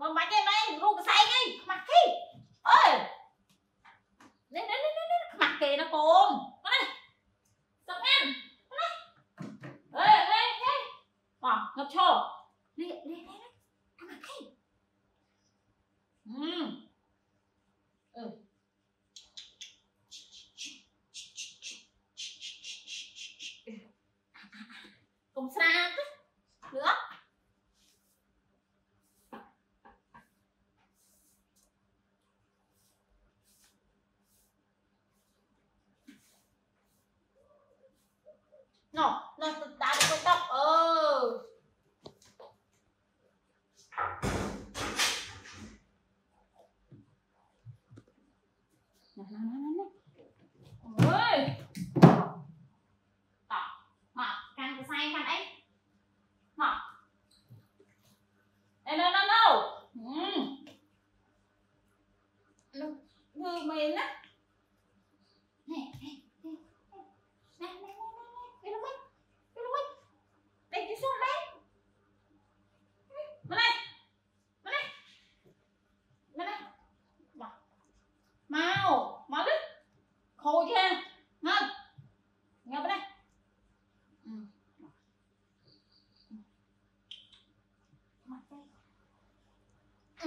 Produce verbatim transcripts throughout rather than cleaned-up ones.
mà mày cái đây ru cái say đi mặt đi ơi lên lên lên lên mặt kì nó cồn nó đây sập ăn nó đây ê ê ê bỏ ngập trồ đi đi đi mặt đi ừ ừ không sao nữa nó nó đã được tóc ừ ơi tỏ mà càng cái say càng ấy mà ê no no no ừ người mình á nè nè nè nè nè nè cái lúc ấy cái lúc ấy đây cái xuống đấy mà đây mà đây mà đây mau mau đi khôi chưa ngon nghe bên đây ừ. Mặt đây. Ừ.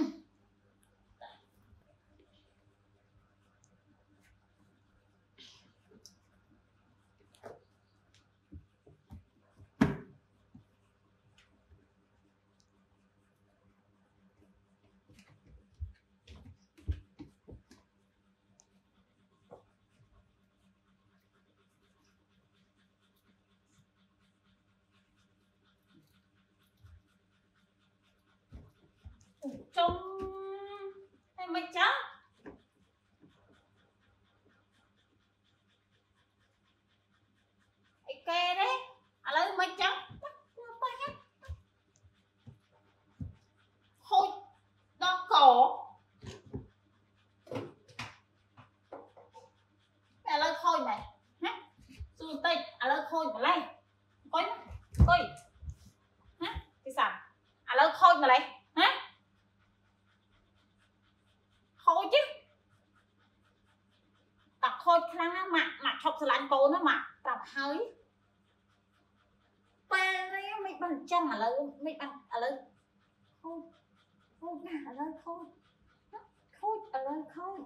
Trong em mày chắc cái kè đấy à lấy mày chắc thôi đó cổ à lấy khôi này hả xuân tây à lấy khôi mà lấy coi coi hả cái sao à lấy khôi mà lấy hả khôi chứ tập khôi khăn nó mặt mặt chọc lạnh cô nó mặt tập hơi ba đấy mấy bằng chân à lấy mấy bằng à lấy khôi khôi nè à lấy khôi khôi à lấy khôi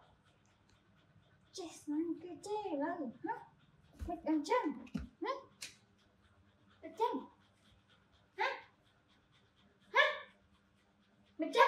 chết này cái gì lấy hả mấy bằng chân hả cái chân hả hả mấy chân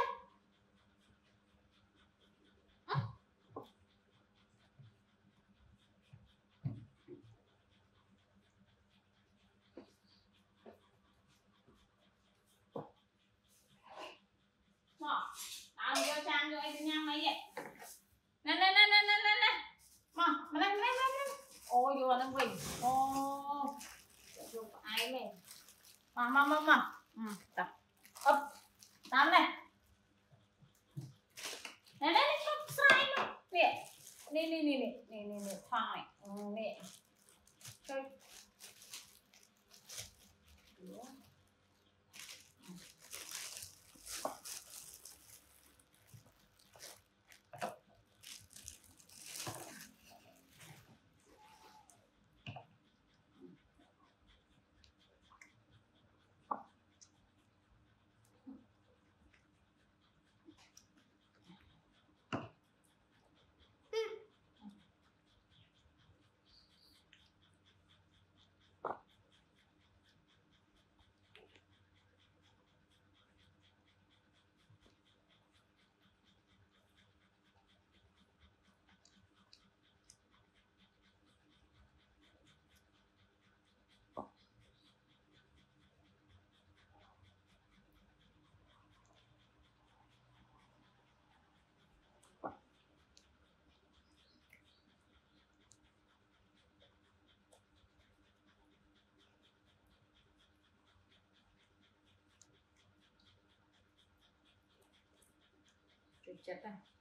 tao vô trang vô ai nhang mấy vậy nè nè nè nè nè nè mà mà lên lên lên ôi vô nó quỳnh ô vô ai mày mà mà mà mà ừ tập ấp tám này nè nè nè chọc sai luôn nè nè nè nè nè nè nè nè thang này nè chơi chết à